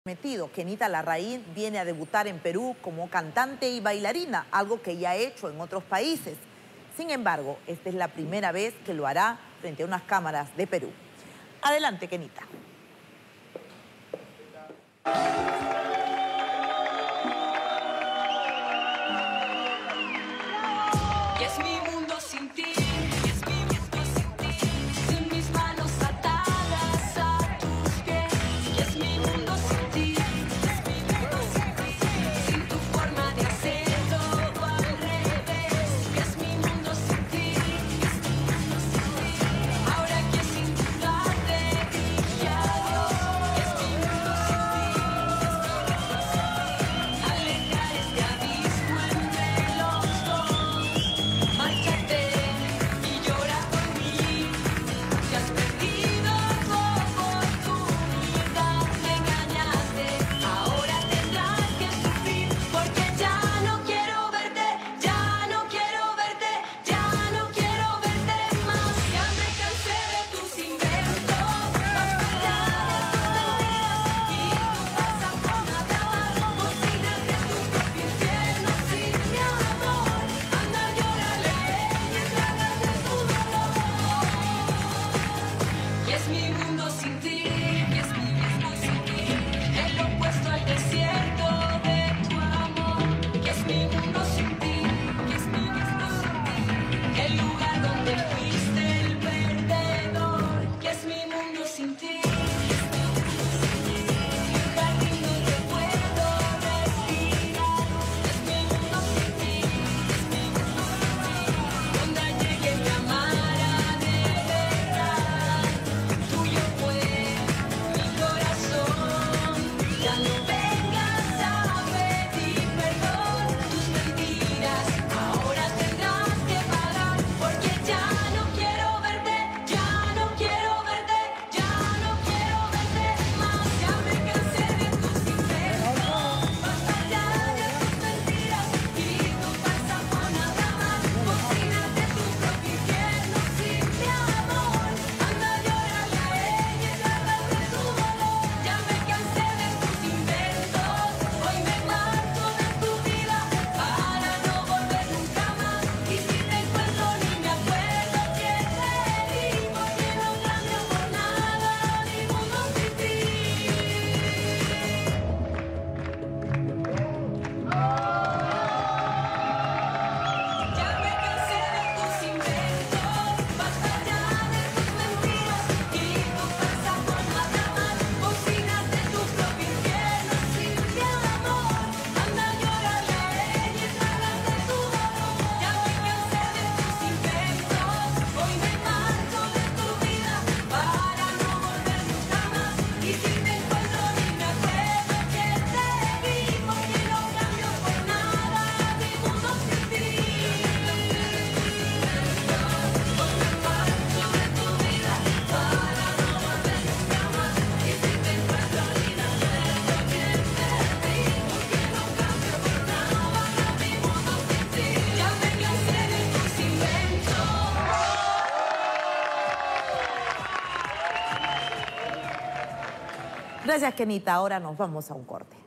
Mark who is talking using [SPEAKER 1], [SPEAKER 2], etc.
[SPEAKER 1] Metido. Kenita Larraín viene a debutar en Perú como cantante y bailarina, algo que ya ha hecho en otros países. Sin embargo, esta es la primera vez que lo hará frente a unas cámaras de Perú. Adelante, Kenita.
[SPEAKER 2] Y es mi mundo sin ti, y es mi mundo sin ti, sin mis manos atadas a tus pies. Y es mi mundo sin ti, es mi mundo sin ti, sin tu forma de hacer todo al revés. Y es mi mundo sin ti, es mi mundo sin ti, ahora que sin dudar te dije adiós. Y es mi mundo sin ti, es mi mundo sin ti, alejar este abismo entre los dos. Márchate y llora por mí, si has perdido tu oportunidad, me engañaste, ahora tendrás que sufrir, porque ya no quiero verte, ya no quiero verte, ya no quiero verte más. Ya me cansé de tus inventos, basta ya de tus mentiras y tu falsa forma de amar. Cocínate tu propio infierno sin mi amor, anda llórale a ella y trágate tu dolor. Y es mi mundo sin ti, y es mi mundo sin ti, el opuesto al desierto de tu amor. Y es mi mundo sin ti, y es mi mundo sin ti, el lugar donde fuiste el perdedor. Y es mi mundo sin ti, y es mi mundo sin ti, un jardín donde puedo respirar. Es mi mundo sin ti, es mi mundo sin ti, donde llegue mi amara de verdad. Tuyo fue mi corazón, ya no vengas a pedir perdón. Tus mentiras ahora tendrás que pagar, porque ya no quiero verte, ya no quiero verte, ya no quiero verte más. Ya me cansé de tus inventos, basta ya de tus mentiras y tu falsa forma de amar. Cocínate tu propio infierno sin mi amor, anda llórale a ella y trágate tu dolor. Ya me cansé de tus inventos, hoy me marcho de tu vida para no volver nunca más. Y si te encuentro ni me acuerdo que te di, porque no cambio por nada mi mundo sin ti. Ya me cansé de tus inventos, basta ya de tus mentiras y tu falsa forma de amar. Cocínate tu propio infierno sin mi amor, anda llórale a ella y trágate tu dolor. Ya me cansé de tus inventos, hoy me marcho de tu vida para no volver nunca más. Y si te encuentro ni me acuerdo que te vi, porque no cambio por nada mi mundo sin ti. Hoy me marcho de tu vida para no volver nunca más. Y si te encuentro ni me acuerdo que te vi, porque no cambio por nada mi mundo sin ti. Ya me cansé de tus inventos.
[SPEAKER 1] Gracias, Kenita. Ahora nos vamos a un corte.